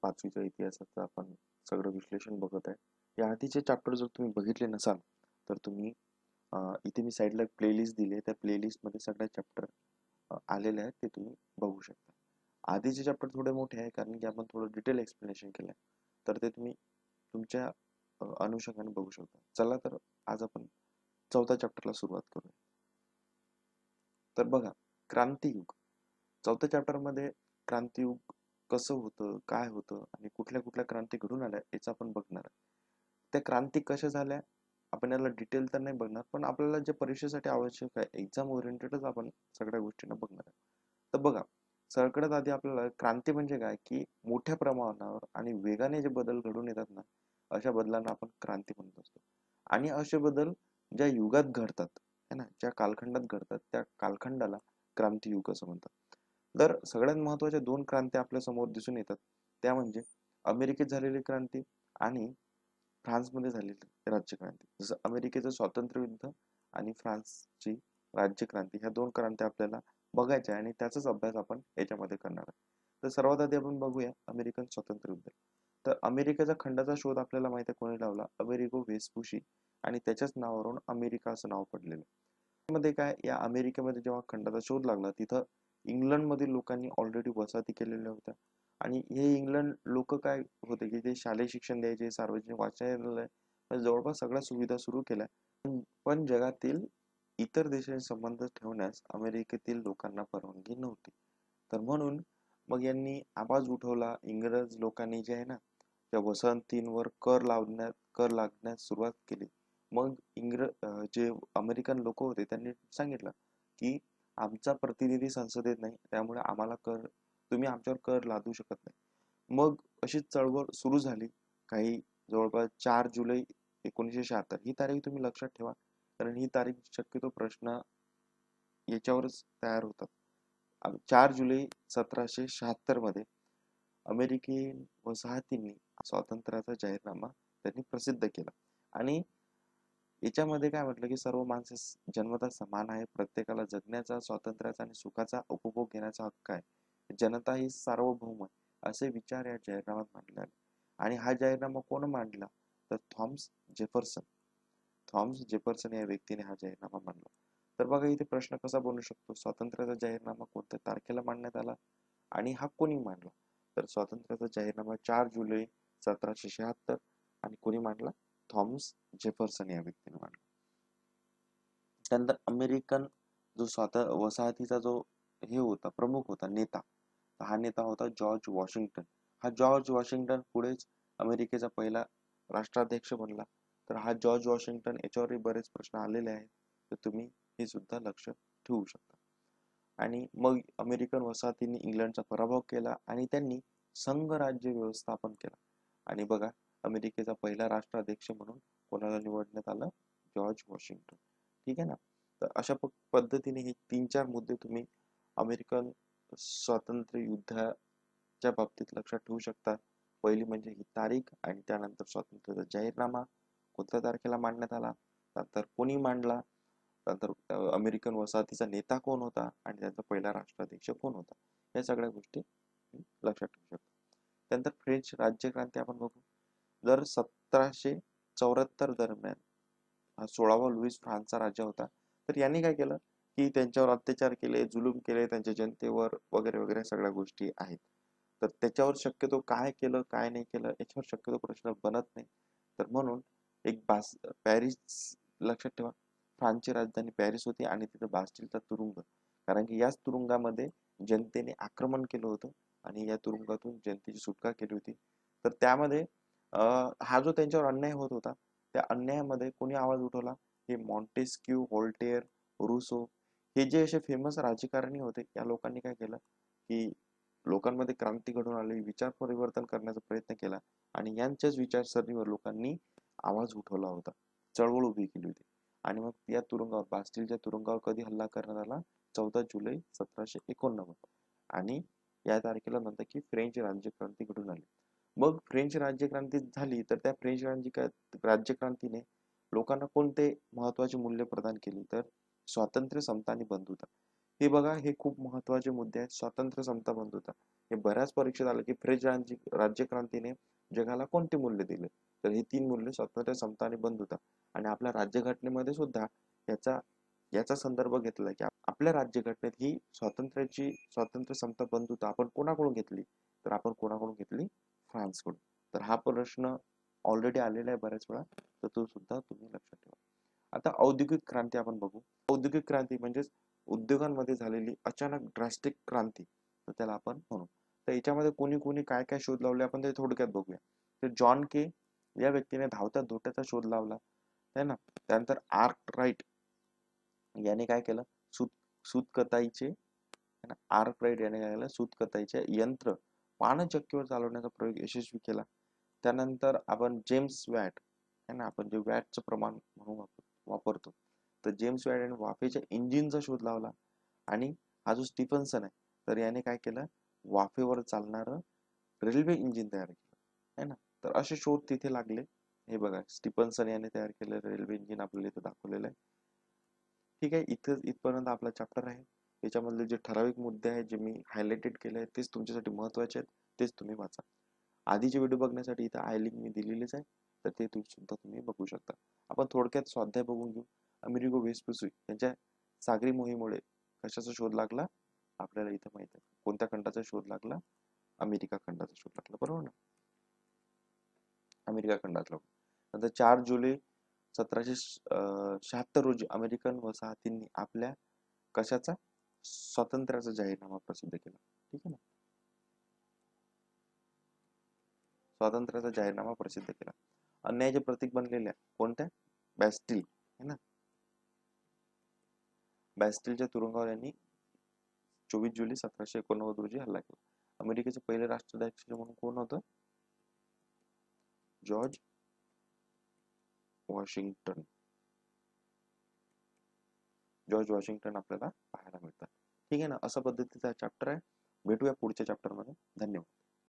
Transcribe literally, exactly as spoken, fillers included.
पाचवीच्या इतिहासाचं आपण सगळं विश्लेषण बघत आहे। या आधीचे चॅप्टर जर तुम्ही बघितले नसाल तर तुम्ही इथे मी साईडला प्लेलिस्ट दिली आहे, त्या प्लेलिस्टमध्ये सगळे चॅप्टर आलेले आहेत, ते तुम्ही बघू शकता। आधीचे चॅप्टर थोडे मोठे आहे कारण की आपण थोडं डिटेल एक्सप्लेनेशन केलं आहे, तर ते तुम्ही तुमच्या अनुषंगाने बघू शकता। चला तर आज आपण चौथ्या चॅप्टरला सुरुवात करूया। तर बघा, क्रांतियुग चौथ्या चॅप्टरमध्ये क्रांतियुग कसं होतं, काय होतं आणि कुठल्या कुठल्या क्रांती घडून आल्या याचं आपण बघणार आहे। त्या क्रांती कशा झाल्या आपण याला डिटेल तर नाही बघणार, पण आपल्याला जे परीक्षेसाठी आवश्यक आहे एक्झाम ओरिएंटेडच आपण सगळ्या गोष्टींना बघणार आहे। तर बघा, सगळ्यात आधी आपल्याला क्रांती म्हणजे काय की मोठ्या प्रमाणावर आणि वेगाने जे बदल घडून येतात ना, अशा बदलांना आपण क्रांती म्हणत असतो। आणि असे बदल ज्या युगात घडतात है ना, ज्या कालखंडात घडतात त्या कालखंडाला क्रांतियुग असं म्हणतात। तर सगळ्यात महत्त्वाच्या दोन क्रांती आपल्या समोर दिसून येतात, त्या म्हणजे अमेरिकेत झालेली क्रांती आणि फ्रान्समध्ये झालेली राज्यक्रांती। जसं अमेरिकेचं स्वातंत्र्य युद्ध आणि फ्रान्सची राज्यक्रांती, ह्या दोन क्रांती आपल्याला बघायच्या आणि त्याचाच अभ्यास आपण याच्यामध्ये करणार आहे। तर सर्वात आधी आपण बघूया अमेरिकन स्वातंत्र्य युद्ध। तर अमेरिकेचा खंडाचा शोध आपल्याला माहिती आहे कोणी लावला, अमेरिगो वेस्पुशी, आणि त्याच्याच नावावरून अमेरिका असं नाव पडलेलं। मध्ये काय, या अमेरिकेमध्ये जेव्हा खंडाचा शोध लागला तिथं इंग्लंड मधील लोकांनी ऑलरेडी वसाहती केलेल्या होत्या आणि हे इंग्लंड लोक काय होते की ते शालेय शिक्षण द्यायचे, सार्वजनिक वाचनालय, जवळपास सगळ्या सुविधा सुरू केल्या, पण जगातील इतर देशांशी संबंध ठेवण्यास अमेरिकेतील लोकांना परवानगी नव्हती। तर म्हणून मग यांनी आवाज उठवला। इंग्रज लोकांनी जे आहे ना, त्या वसाहतींवर कर लावण्यात कर लागण्यास सुरुवात केली। मग इंग्रज जे अमेरिकन लोक होते त्यांनी सांगितलं की आमचा प्रतिनिधी संसदेत नाही, त्यामुळे आम्हाला कर तुम्ही आमच्यावर कर लादू शकत नाही। मग अशी चळवळ सुरू झाली। काही जवळपास चार जुलै एकोणीसशे शहात्तर ही तारीख तुम्ही लक्षात ठेवा, कारण ही तारीख शक्यतो प्रश्न याच्यावरच तयार होतात। चार जुलै सतराशे शहात्तर मध्ये अमेरिकन वसाहतींनी स्वातंत्र्याचा जाहीरनामा त्यांनी प्रसिद्ध केला आणि याच्यामध्ये काय म्हटलं की सर्व माणसे जन्मतः समान आहे, प्रत्येकाला जगण्याचा, स्वातंत्र्याचा आणि सुखाचा उपभोग घेण्याचा हक्क आहे, जनता ही सार्वभौम आहे, असे विचार या जाहीरनाम्यात मांडले आले। आणि हा जाहीरनामा कोण मांडला तर थॉमस जेफरसन थॉमस जेफरसन या व्यक्तीने हा जाहीरनामा मांडला। तर बघा इथे प्रश्न कसा बनू शकतो, स्वातंत्र्याचा जाहीरनामा कोणत्या तारखेला मांडण्यात आला आणि हा कोणी मांडला, तर स्वातंत्र्याचा जाहीरनामा चार जुलै सतराशे शहात्तर आणि कोणी मांडला, थॉमस जेफरसन या व्यक्तीने मांडला। त्यानंतर अमेरिकन जो स्वतः वसाहतीचा जो हे होता प्रमुख होता नेता, हा नेता होता जॉर्ज वॉशिंग्टन। हा जॉर्ज वॉशिंग्टन पुढेच अमेरिकेचा पहिला राष्ट्राध्यक्ष बनला। तर हा जॉर्ज वॉशिंग्टन, याच्यावरही बरेच प्रश्न आलेले आहेत, तर तुम्ही हे सुद्धा लक्ष ठेवू शकता। आणि मग अमेरिकन वसाहतींनी इंग्लंडचा पराभव केला आणि त्यांनी संघ राज्य व्यवस्थापन केला। आणि बघा, अमेरिकेचा पहिला राष्ट्राध्यक्ष म्हणून कोणाला निवडण्यात आलं, जॉर्ज वॉशिंग्टन। ठीक आहे ना। तर अशा पद्धतीने हे तीन चार मुद्दे तुम्ही अमेरिकन स्वातंत्र्य युद्धाच्या बाबतीत लक्षात ठेवू शकता। पहिली म्हणजे ही तारीख आणि त्यानंतर स्वातंत्र्याचा जाहीरनामा कोणत्या तारखेला मांडण्यात आला, नंतर कोणी मांडला, नंतर अमेरिकन वसाहतीचा नेता कोण होता आणि त्यांचा पहिला राष्ट्राध्यक्ष कोण होता, या सगळ्या गोष्टी लक्षात ठेवू शकता। त्यानंतर फ्रेंच राज्यक्रांती आपण बघू। जर सतराशे चौऱ्याहत्तर दरम्यान हा सोळावा लुईस फ्रान्सचा राजा होता, तर यांनी काय केलं की त्यांच्यावर अत्याचार केले, जुलूम केले त्यांच्या जनतेवर वगैरे वगैरे सगळ्या गोष्टी आहेत। तर त्याच्यावर शक्यतो काय केलं काय नाही केलं याच्यावर शक्यतो प्रश्न बनत नाही। तर म्हणून एक बास पॅरिस लक्षात ठेवा, फ्रान्सची राजधानी पॅरिस होती आणि तिथं बास्टिलचा तुरुंग, कारण की याच तुरुंगामध्ये जनतेने आक्रमण केलं होतं आणि या तुरुंगातून जनतेची सुटका केली होती। तर त्यामध्ये हा जो त्यांच्यावर अन्याय होत होता त्या अन्यायामध्ये कोणी आवाज उठवला, हे मॉन्टेस्क्यू, व्होल्टेयर, रूसो हे जे असे फेमस राजकारणी होते, या लोकांनी काय केलं की लोकांमध्ये क्रांती घडवून आली, विचार परिवर्तन करण्याचा प्रयत्न केला आणि यांच्याच विचारसरणीवर लोकांनी आवाज उठवला होता, चळवळ उभी केली होती। आणि मग या तुरुंगावर बास्टिलच्या तुरुंगावर कधी हल्ला करण्यात आला, चौदा जुलै सतराशे एकोणनव्वद, आणि या तारखेला म्हणतात की फ्रेंच राज्यक्रांती घडून आली। मग फ्रेंच राज्यक्रांती झाली, तर त्या फ्रेंच राज्यक्रांतीने लोकांना कोणते महत्वाचे मूल्य प्रदान केली, तर स्वातंत्र्य, समता आणि बंधुता हे बघा, हे खूप महत्वाचे मुद्दे आहेत. स्वातंत्र्य, समता, बंधुता हे बऱ्याच परीक्षेत आलं की फ्रेंच राज्य राज्यक्रांतीने जगाला कोणते मूल्य दिले, तर हे तीन मूल्य स्वातंत्र्य, समता आणि बंधुता. आणि आपल्या राज्यघटनेमध्ये सुद्धा याचा याचा संदर्भ घेतला की आपल्या राज्यघटनेत ही स्वातंत्र्याची स्वातंत्र्य, समता, बंधुता आपण कोणाकडून घेतली, तर आपण कोणाकडून घेतली, फ्रान्सकडून. तर हा प्रश्न ऑलरेडी आलेला आहे बऱ्याच वेळा, तर तो सुद्धा तुम्ही लक्षात ठेवा. आता औद्योगिक क्रांती आपण बघू. औद्योगिक क्रांती म्हणजेच उद्योगांमध्ये झालेली अचानक ड्रास्टिक क्रांती, तर त्याला आपण म्हणू. तर याच्यामध्ये कोणी कोणी काय काय शोध लावले आपण ते थोडक्यात बघूया. तर जॉन के या व्यक्तीने धावत्या धोट्याचा शोध लावला है ना. त्यानंतर आर्क राईट याने काय केलं, सूत सूतकताईचे आर्क राईट याने काय केलं, सूतकताईचे यंत्र पानचक्कीवर चालवण्याचा प्रयोग यशस्वी केला. त्यानंतर आपण जेम्स वॅट है ना, आपण जे वॅटचं प्रमाण म्हणून वापरतो, तर जेम्स वॅट याने वाफेच्या इंजिनचा शोध लावला. आणि हा जो स्टीफन्सन आहे, तर याने काय केलं, वाफेवर चालणारं रेल्वे इंजिन तयार केलं है ना. तर असे शोध तिथे लागले. हे बघा, स्टीफन्सन याने तयार केलं रेल्वे इंजिन आपल्याला इथं दाखवलेलं आहे. ठीक आहे, इथं इथपर्यंत आपला चॅप्टर आहे. याच्यामधले जे ठराविक मुद्दे आहेत जे मी हायलाइटेड केले आहेत तेच तुमच्यासाठी महत्वाचे आहेत, तेच तुम्ही वाचा. आधीचे व्हिडिओ बघण्यासाठी इथं आय लिंक मी दिलेलीच आहे, तर ते सुद्धा तुम्ही बघू शकता. आपण थोडक्यात स्वाध्याय बघून घेऊ. अमेरिगो वेस्पुसी यांच्या सागरी मोहिमेमुळे कशाचा शोध लागला, आपल्याला इथं माहित आहे. कोणत्या खंडाचा शोध लागला, अमेरिका खंडाचा शोध लागला, बरोबर ना, अमेरिका खंडातला. नंतर चार जुलै सतराशे शहात्तर रोजी अमेरिकन वसाहतींनी आपल्या कशाचा, स्वातंत्र्याचा जाहीरनामा प्रसिद्ध केला. ठीक आहे ना, स्वातंत्र्याचा जाहीरनामा प्रसिद्ध केला. अन्यायाचे प्रतीक बनलेल्या कोणत्या, बॅस्टिल है ना, बॅस्टिलच्या तुरुंगावर यांनी चोवीस जुलै सतराशे एकोणनव्वद रोजी हल्ला केला. अमेरिकेचे पहिले राष्ट्राध्यक्ष म्हणून कोण होतं, जॉर्ज वॉशिंग्टन. जॉर्ज वॉशिंग्टन आपल्याला पाहायला मिळतात. ठीक आहे ना, अशा पद्धतीचा चॅप्टर आहे. भेटूया पुढच्या चॅप्टर मध्ये. धन्यवाद.